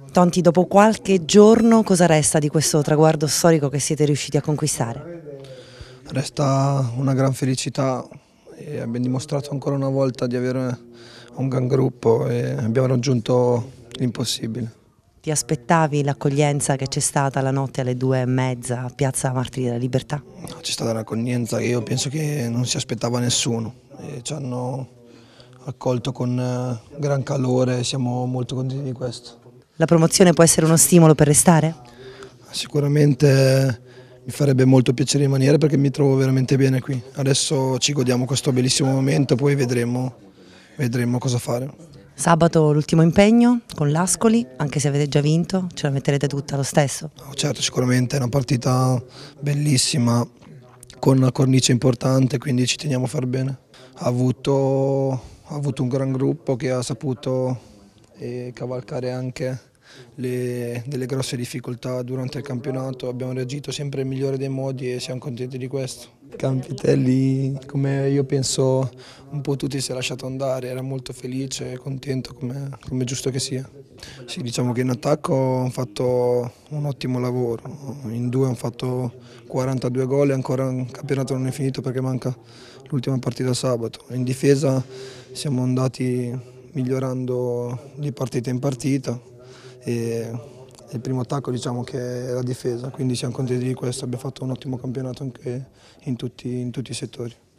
Tonti, dopo qualche giorno cosa resta di questo traguardo storico che siete riusciti a conquistare? Resta una gran felicità e abbiamo dimostrato ancora una volta di avere un gran gruppo e abbiamo raggiunto l'impossibile. Ti aspettavi l'accoglienza che c'è stata la notte alle 2:30 a Piazza Martiri della Libertà? C'è stata un'accoglienza che io penso che non si aspettava nessuno e ci hanno accolto con gran calore e siamo molto contenti di questo. La promozione può essere uno stimolo per restare? Sicuramente mi farebbe molto piacere rimanere perché mi trovo veramente bene qui. Adesso ci godiamo questo bellissimo momento, poi vedremo cosa fare. Sabato l'ultimo impegno con l'Ascoli, anche se avete già vinto, ce la metterete tutta lo stesso? No, certo, sicuramente è una partita bellissima con una cornice importante, quindi ci teniamo a far bene. Ha avuto un gran gruppo che ha saputo cavalcare anche delle grosse difficoltà durante il campionato, abbiamo reagito sempre nel migliore dei modi e siamo contenti di questo. Campitelli, come io penso un po' tutti, si è lasciato andare, era molto felice e contento come è giusto che sia. Sì, diciamo che in attacco hanno fatto un ottimo lavoro, in due hanno fatto 42 gol e ancora il campionato non è finito perché manca l'ultima partita sabato. In difesa siamo andati migliorando di partita in partita e il primo attacco diciamo che è la difesa, quindi siamo contenti di questo, abbiamo fatto un ottimo campionato anche in tutti i settori.